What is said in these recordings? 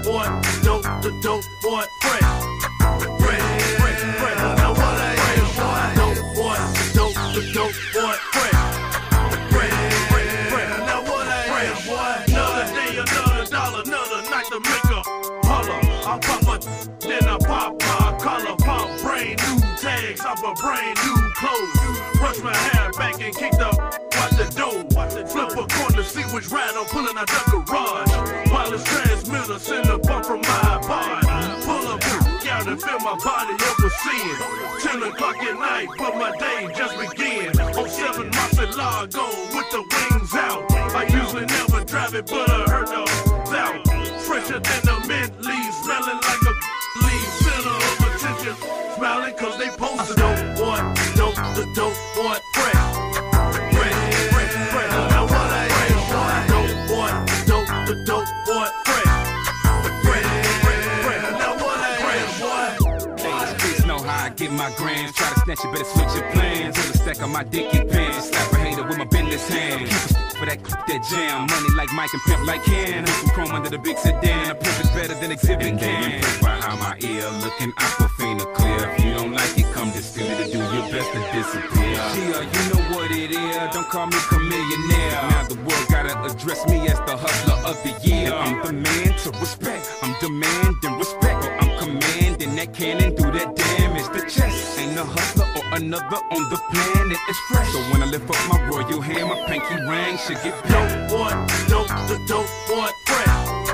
boy, the dope boy, fresh. Now what I am, dope boy, the dope boy, fresh. Now what I am, boy, another day, another dollar, another night to make a holler. I'm pop then I pop my collar, pop brand new tags off a brand new clothes. Brush my hair back and kick the watch the door. Flip a coin to see which ride I'm pulling out the garage. Wireless transmitter, send a bump from my pod. Pull a boot out and feel my body overseeing. 10 o'clock at night, but my day just began. 07 Mafia with the wings out. I usually never drive it, but I heard the out. Fresher than the mint leaves, smelling like a leaf. Center of attention, smiling cause they posted. Dope boy, the dope boy, fresh. Now what I am, dope boy, the dope boy, fresh. Now what I am, boy. Hey, streets know how I get my grams. Try to snatch it, better switch your plans. Hold a stack on my dick and pants. Slap a hater with my business hand. For that clip, that jam. Money like Mike and pimp like Ken. Put some chrome under the big sedan. A pimp is better than exhibit can. Behind my ear, looking aquafina clear. If you don't like it, come distribute it. Do your best to disappear. Yeah, you know what it is. Don't call me Chamillionaire. Now the world gotta address me as the hustler of the year. I'm the man to respect. I'm demanding respect. Or I'm commanding that cannon do that damage. The chest ain't a hustler or another on the planet. It's fresh. So when I lift up my royal hand, my pinky ring should get dope boy, the dope boy, fresh.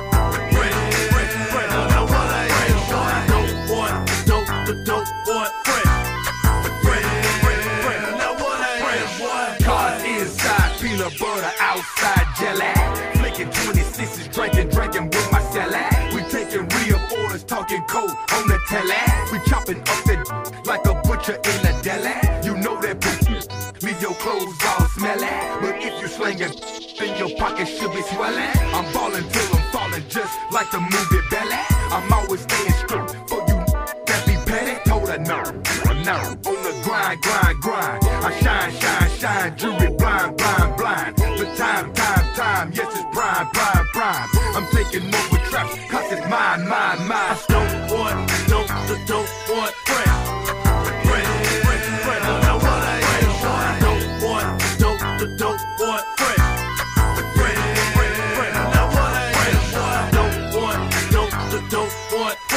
Now what I am, dope boy, the dope boy, fresh. Now what I am, boy. Cars inside, peanut butter outside, jelly. Flicking 26s, drinking with my salad. We taking real orders, talking cold on the telly. We chopping up that like a butcher in a deli. You know that business, leave your clothes all smelly. But if you slinging, then your pocket should be swelling. I'm ballin' till I'm falling, just like the movie Belly. I'm always staying strict for you that be petty. Told her no. On the grind. I shine, jury blind. The time, yes it's prime. I'm taking over traps, cause it's mine. Dope boy, the dope boy, fresh. Now what I am, dope boy, the dope boy, fresh. Now what I am, dope boy, the dope boy, fresh.